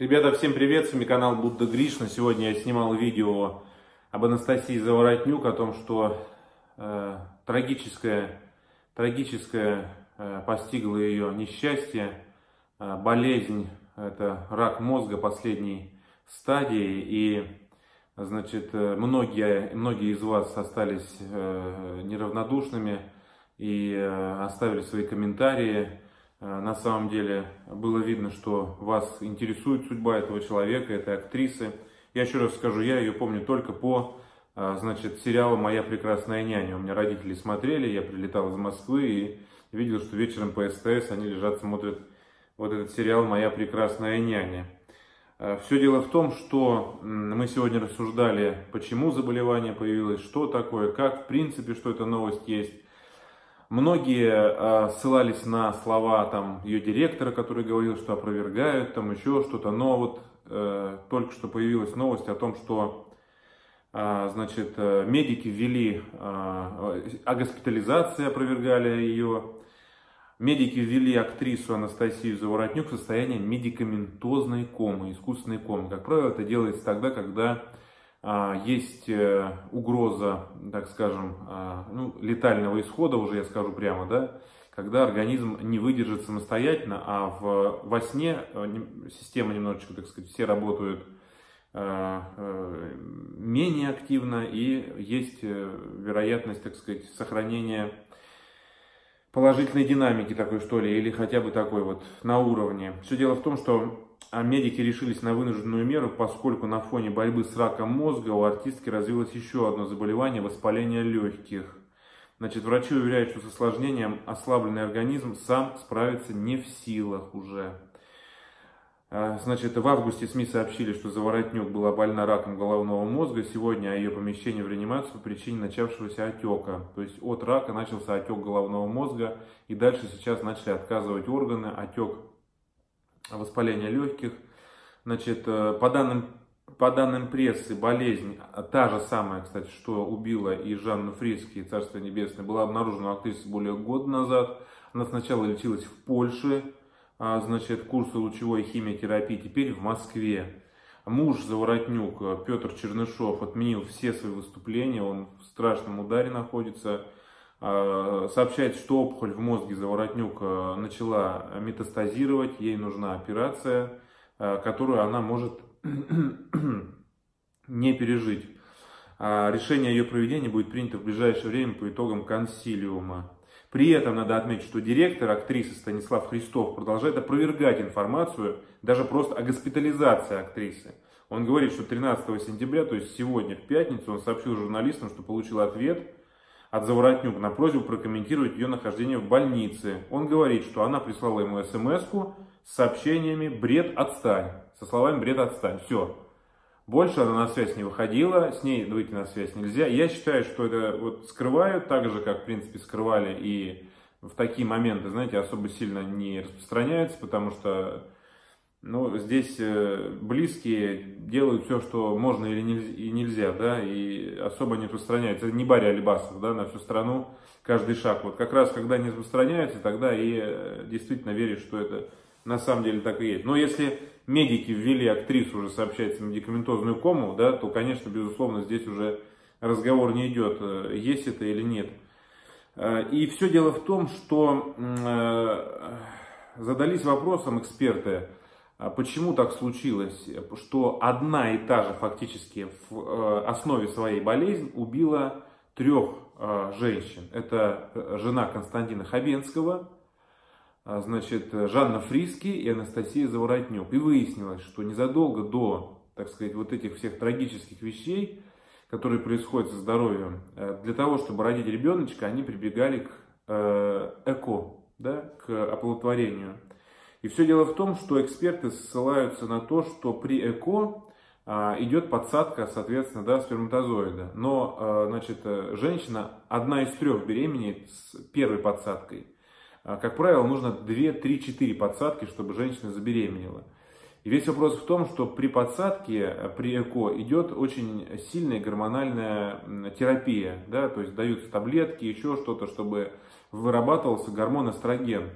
Ребята, всем привет, с вами канал Будда Гришна. Сегодня я снимал видео об Анастасии Заворотнюк, о том, что трагическое постигло ее несчастье, болезнь, это рак мозга последней стадии. И, значит, многие из вас остались неравнодушными и оставили свои комментарии. На самом деле было видно, что вас интересует судьба этого человека, этой актрисы. Я еще раз скажу, я ее помню только по, значит, сериалу «Моя прекрасная няня». У меня родители смотрели, я прилетал из Москвы и видел, что вечером по СТС они лежат, смотрят вот этот сериал «Моя прекрасная няня». Все дело в том, что мы сегодня рассуждали, почему заболевание появилось, что такое, как, в принципе, что эта новость есть. Многие ссылались на слова там ее директора, который говорил, что опровергают, там еще что-то. Но вот только что появилась новость о том, что значит, медики ввели, о госпитализации опровергали ее. Медики ввели актрису Анастасию Заворотнюк в состояние медикаментозной комы, искусственной комы. Как правило, это делается тогда, когда есть угроза, так скажем, летального исхода, уже я скажу прямо, да, когда организм не выдержит самостоятельно, а во сне система немножечко, так сказать, все работают менее активно, и есть вероятность, так сказать, сохранения положительной динамики такой, что ли, или хотя бы такой вот на уровне. Все дело в том, что медики решились на вынужденную меру, поскольку на фоне борьбы с раком мозга у артистки развилось еще одно заболевание – воспаление легких. Значит, врачи уверяют, что с осложнением ослабленный организм сам справиться не в силах уже. Значит, в августе СМИ сообщили, что Заворотнюк была больна раком головного мозга. Сегодня о ее помещении в реанимацию по причине начавшегося отека. То есть от рака начался отек головного мозга, и дальше сейчас начали отказывать органы, отек, воспаление легких. Значит, по данным прессы, болезнь, та же самая, кстати, что убила и Жанну Фриске, Царство Небесное, была обнаружена у актрисы более года назад. Она сначала лечилась в Польше, значит, курсы лучевой химиотерапии, теперь в Москве. Муж Заворотнюк, Петр Чернышов, отменил все свои выступления, он в страшном ударе находится. Сообщается, что опухоль в мозге Заворотнюк начала метастазировать, ей нужна операция, которую она может не пережить. Решение о ее проведении будет принято в ближайшее время по итогам консилиума. При этом надо отметить, что директор актрисы Станислав Христов продолжает опровергать информацию даже просто о госпитализации актрисы. Он говорит, что 13 сентября, то есть сегодня, в пятницу, он сообщил журналистам, что получил ответ от Заворотнюк на просьбу прокомментировать ее нахождение в больнице. Он говорит, что она прислала ему смс-ку с сообщениями «бред, отстань», со словами «бред, отстань». Все. Больше она на связь не выходила, с ней выйти на связь нельзя. Я считаю, что это вот скрывают, так же, как, в принципе, скрывали и в такие моменты, знаете, особо сильно не распространяются, потому что, ну, здесь близкие делают все, что можно или нельзя, да, и особо не распространяются. Это не Барри Алибасов, да, на всю страну каждый шаг. Вот как раз, когда не распространяются, тогда и действительно веришь, что это на самом деле так и есть. Но если медики ввели актрису, уже сообщается, медикаментозную кому, да, то, конечно, безусловно, здесь уже разговор не идет, есть это или нет. И все дело в том, что задались вопросом эксперты, почему так случилось, что одна и та же фактически в основе своей болезни убила 3 женщин. Это жена Константина Хабенского, значит, Жанна Фриске и Анастасия Заворотнюк. И выяснилось, что незадолго до, так сказать, вот этих всех трагических вещей, которые происходят со здоровьем, для того, чтобы родить ребеночка, они прибегали к ЭКО, да, к оплодотворению. И все дело в том, что эксперты ссылаются на то, что при ЭКО идет подсадка, соответственно, да, сперматозоида. Но, значит, женщина, одна из 3 беременеет с первой подсадкой. Как правило, нужно 2, 3, 4 подсадки, чтобы женщина забеременела. И весь вопрос в том, что при подсадке, при ЭКО идет очень сильная гормональная терапия. Да? То есть даются таблетки, еще что-то, чтобы вырабатывался гормон эстроген.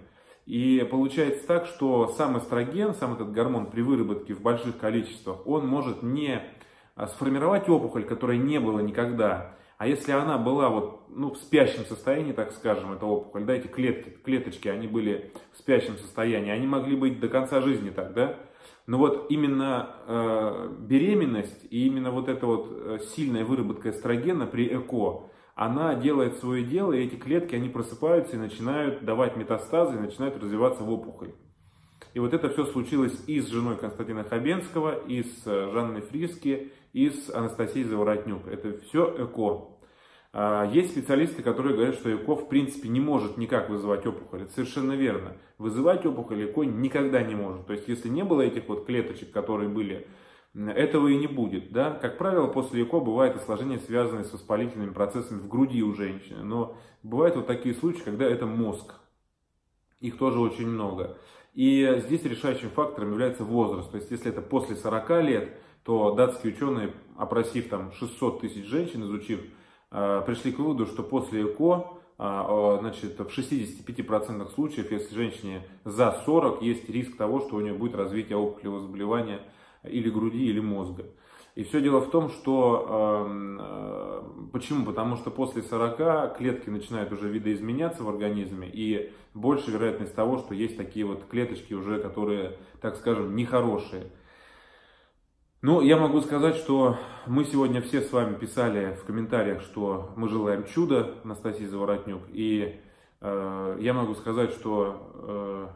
И получается так, что сам эстроген, сам этот гормон при выработке в больших количествах, он может не сформировать опухоль, которой не было никогда. А если она была вот, ну, в спящем состоянии, так скажем, эта опухоль, да, эти клеточки, они были в спящем состоянии, они могли быть до конца жизни так, да? Но вот именно беременность и именно вот эта вот сильная выработка эстрогена при ЭКО, она делает свое дело, и эти клетки, они просыпаются и начинают давать метастазы, и начинают развиваться в опухоль. И вот это все случилось и с женой Константина Хабенского, и с Жанной Фриске, и с Анастасией Заворотнюк. Это все ЭКО. Есть специалисты, которые говорят, что ЭКО в принципе не может никак вызывать опухоль. Это совершенно верно. Вызывать опухоль ЭКО никогда не может. То есть, если не было этих вот клеточек, которые были, этого и не будет. Да? Как правило, после ЭКО бывают осложнения, связанные с воспалительными процессами в груди у женщины. Но бывают вот такие случаи, когда это мозг. Их тоже очень много. И здесь решающим фактором является возраст. То есть, если это после 40 лет, то датские ученые, опросив там 600 тысяч женщин, изучив, пришли к выводу, что после ЭКО, значит, в 65% случаев, если женщине за 40, есть риск того, что у нее будет развитие опухолевого заболевания или груди, или мозга. И все дело в том, что почему? Потому что после 40 клетки начинают уже видоизменяться в организме, и больше вероятность того, что есть такие вот клеточки уже, которые, так скажем, нехорошие. Ну, я могу сказать, что мы сегодня все с вами писали в комментариях, что мы желаем чуда Анастасии Заворотнюк. И я могу сказать, что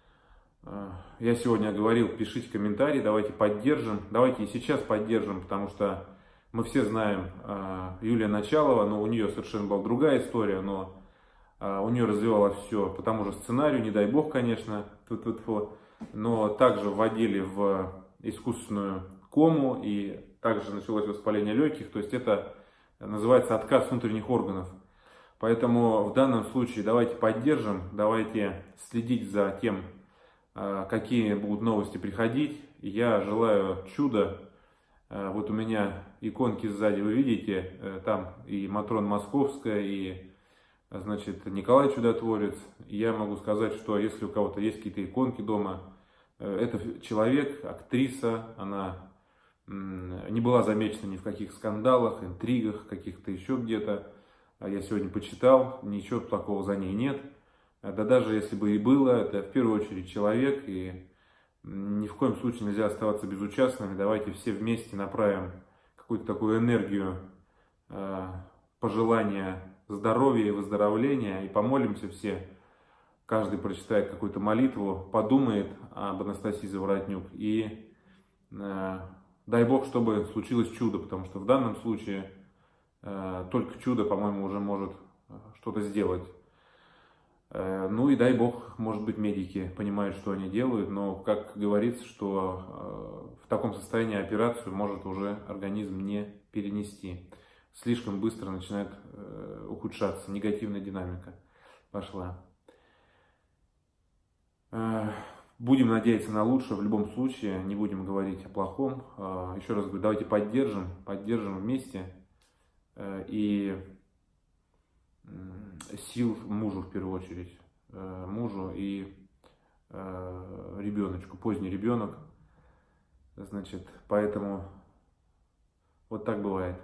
я сегодня говорил, пишите комментарии, давайте поддержим. Давайте и сейчас поддержим, потому что мы все знаем Юлия Началова, но у нее совершенно была другая история, но у нее развивалось все по тому же сценарию, не дай бог, конечно, но также вводили в искусственную кому, и также началось воспаление легких, то есть это называется отказ внутренних органов. Поэтому в данном случае давайте поддержим, давайте следить за тем, какие будут новости приходить. Я желаю чуда. Вот у меня иконки сзади, вы видите, там и Матрона Московская, и, значит, Николай Чудотворец. Я могу сказать, что если у кого-то есть какие-то иконки дома, это человек, актриса, она не была замечена ни в каких скандалах, интригах, каких-то еще где-то. Я сегодня почитал, ничего такого за ней нет. Да даже если бы и было, это в первую очередь человек, и ни в коем случае нельзя оставаться безучастными. Давайте все вместе направим какую-то такую энергию пожелания здоровья и выздоровления, и помолимся все. Каждый прочитает какую-то молитву, подумает об Анастасии Заворотнюк, и дай Бог, чтобы случилось чудо, потому что в данном случае только чудо, по-моему, уже может что-то сделать. Ну и дай Бог, может быть, медики понимают, что они делают, но, как говорится, что в таком состоянии операцию может уже организм не перенести. Слишком быстро начинает ухудшаться, негативная динамика пошла. Будем надеяться на лучшее в любом случае, не будем говорить о плохом. Еще раз говорю, давайте поддержим вместе. И сил мужу в первую очередь, мужу и ребеночку, поздний ребенок, значит, поэтому вот так бывает.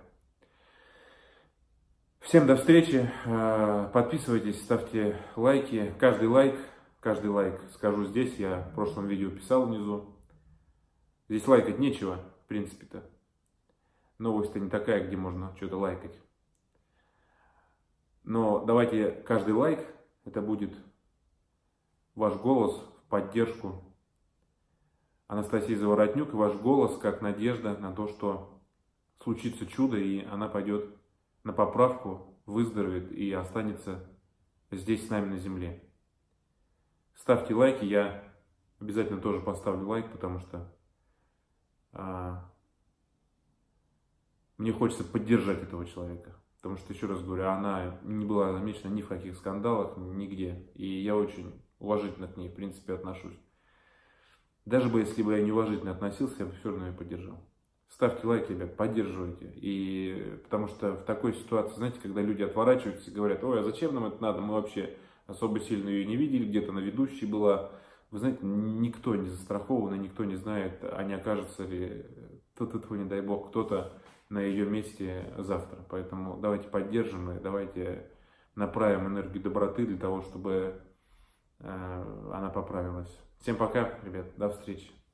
Всем до встречи, подписывайтесь, ставьте лайки, каждый лайк, скажу здесь, я в прошлом видео писал внизу, здесь лайкать нечего, в принципе-то, новость-то не такая, где можно что-то лайкать. Но давайте каждый лайк, это будет ваш голос в поддержку Анастасии Заворотнюк, и ваш голос как надежда на то, что случится чудо, и она пойдет на поправку, выздоровеет и останется здесь с нами на земле. Ставьте лайки, я обязательно тоже поставлю лайк, потому что мне хочется поддержать этого человека. Потому что, еще раз говорю, она не была замечена ни в каких скандалах, нигде. И я очень уважительно к ней, в принципе, отношусь. Даже бы, если бы я неуважительно относился, я бы все равно ее поддержал. Ставьте лайки, ребят, поддерживайте. И потому что в такой ситуации, знаете, когда люди отворачиваются и говорят: ой, а зачем нам это надо, мы вообще особо сильно ее не видели, где-то на ведущей была. Вы знаете, никто не застрахован, и никто не знает, а не окажется ли, не дай бог, кто-то на ее месте завтра. Поэтому давайте поддержим и давайте направим энергию доброты для того, чтобы она поправилась. Всем пока, ребят, до встречи.